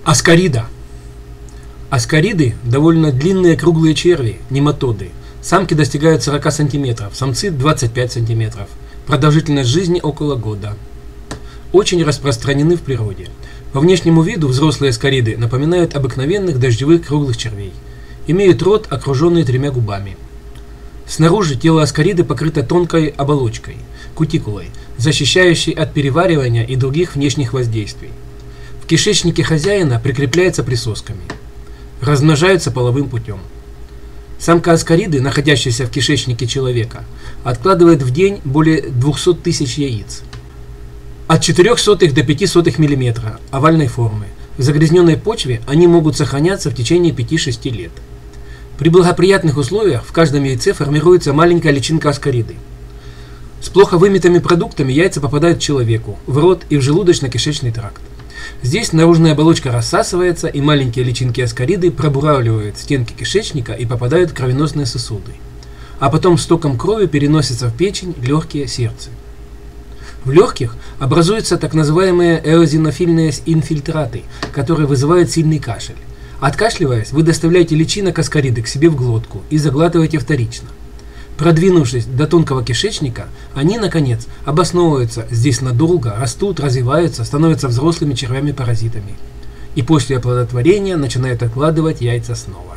Аскарида. Аскариды – довольно длинные круглые черви, нематоды. Самки достигают 40 см, самцы 25 см. Продолжительность жизни около года. Очень распространены в природе. По внешнему виду взрослые аскариды напоминают обыкновенных дождевых круглых червей. Имеют рот, окруженный 3 губами. Снаружи тело аскариды покрыто тонкой оболочкой, кутикулой, защищающей от переваривания и других внешних воздействий. В кишечнике хозяина прикрепляется присосками. Размножаются половым путем. Самка аскариды, находящаяся в кишечнике человека, откладывает в день более 200 тысяч яиц. От 0,04 до 0,05 мм овальной формы. В загрязненной почве они могут сохраняться в течение 5-6 лет. При благоприятных условиях в каждом яйце формируется маленькая личинка аскариды. С плохо вымытыми продуктами яйца попадают человеку в рот и в желудочно-кишечный тракт. Здесь наружная оболочка рассасывается, и маленькие личинки аскариды пробуравливают стенки кишечника и попадают в кровеносные сосуды. А потом стоком крови переносятся в печень, легкие, сердце. В легких образуются так называемые эозинофильные инфильтраты, которые вызывают сильный кашель. Откашливаясь, вы доставляете личинок аскариды к себе в глотку и заглатываете вторично. Продвинувшись до тонкого кишечника, они, наконец, обосновываются здесь надолго, растут, развиваются, становятся взрослыми червями-паразитами. И после оплодотворения начинают откладывать яйца снова.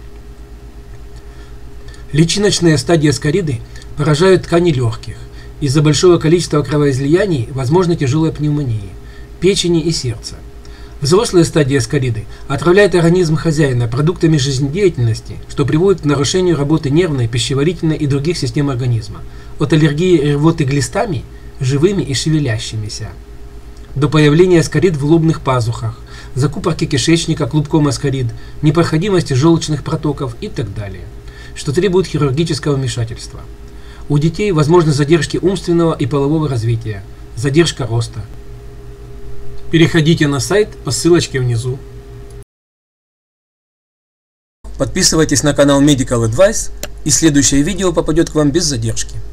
Личиночные стадии аскариды поражают ткани легких. Из-за большого количества кровоизлияний возможны тяжелые пневмонии, печени и сердца. Взрослые стадии аскариды отравляют организм хозяина продуктами жизнедеятельности, что приводит к нарушению работы нервной, пищеварительной и других систем организма, от аллергии и рвоты глистами, живыми и шевелящимися, до появления аскарид в лобных пазухах, закупорки кишечника клубком аскарид, непроходимости желчных протоков и так далее, что требует хирургического вмешательства. У детей возможны задержки умственного и полового развития, задержка роста. Переходите на сайт по ссылочке внизу. Подписывайтесь на канал Medical Advice, и следующее видео попадет к вам без задержки.